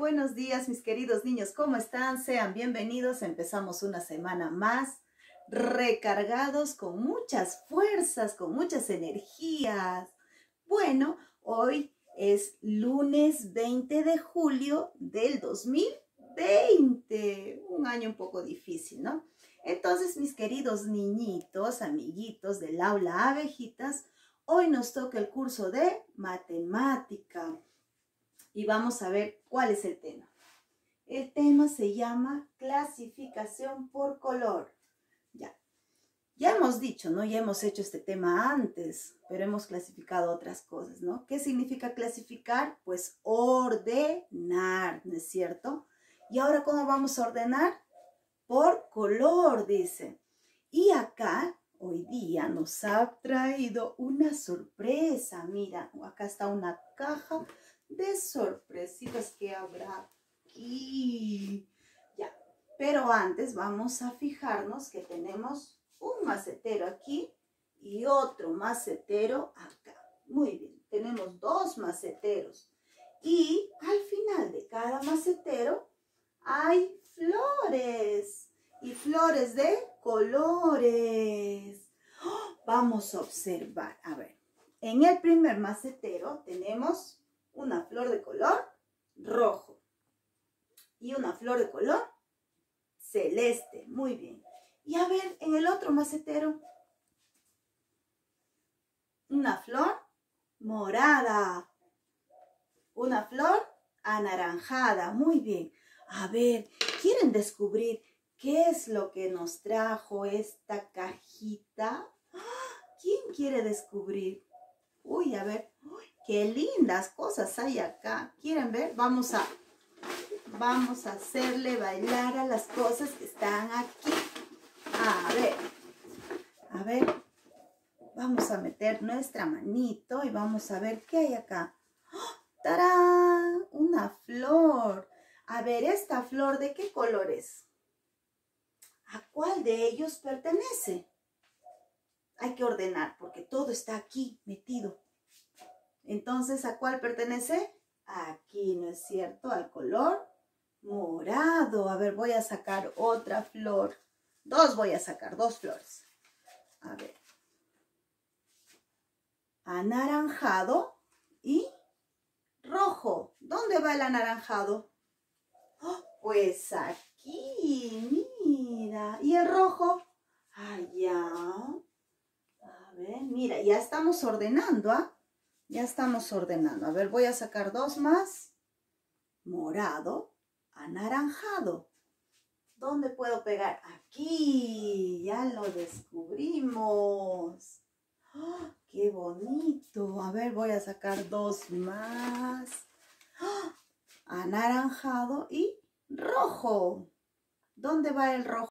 Buenos días, mis queridos niños, ¿cómo están? Sean bienvenidos. Empezamos una semana más recargados con muchas fuerzas, con muchas energías. Bueno, hoy es lunes 20 de julio del 2020, un año un poco difícil, ¿no? Entonces, mis queridos niñitos, amiguitos del aula Abejitas, hoy nos toca el curso de matemática. Y vamos a ver cuál es el tema. El tema se llama clasificación por color. Ya hemos dicho, ¿no? Ya hemos hecho este tema antes, pero hemos clasificado otras cosas, ¿no? ¿Qué significa clasificar? Pues ordenar, ¿no es cierto? Y ahora, ¿cómo vamos a ordenar? Por color, dice. Y acá, hoy día, nos ha traído una sorpresa. Mira, acá está una caja de sorpresitas que habrá aquí. Ya, pero antes vamos a fijarnos que tenemos un macetero aquí y otro macetero acá. Muy bien, tenemos dos maceteros. Y al final de cada macetero hay flores. Y flores de colores. Vamos a observar. A ver, en el primer macetero tenemos una flor de color rojo y una flor de color celeste. Muy bien. Y a ver, en el otro macetero, una flor morada, una flor anaranjada. Muy bien. A ver, ¿quieren descubrir qué es lo que nos trajo esta cajita? ¿Quién quiere descubrir? Uy, a ver, uy, qué lindas cosas hay acá. ¿Quieren ver? Vamos a hacerle bailar a las cosas que están aquí. A ver, vamos a meter nuestra manito y vamos a ver qué hay acá. ¡Oh! ¡Tarán! Una flor. A ver, ¿esta flor de qué color es? ¿A cuál de ellos pertenece? Hay que ordenar porque todo está aquí metido. Entonces, ¿a cuál pertenece? Aquí, ¿no es cierto? Al color morado. A ver, voy a sacar otra flor. Voy a sacar dos flores. A ver. Anaranjado y rojo. ¿Dónde va el anaranjado? Oh, pues aquí, mira. ¿Y el rojo? Allá. A ver, mira, ya estamos ordenando, ¿ah? Ya estamos ordenando. A ver, voy a sacar dos más. Morado, anaranjado. ¿Dónde puedo pegar? Aquí. Ya lo descubrimos. ¡Oh, qué bonito! A ver, voy a sacar dos más. ¡Oh! Anaranjado y rojo. ¿Dónde va el rojo?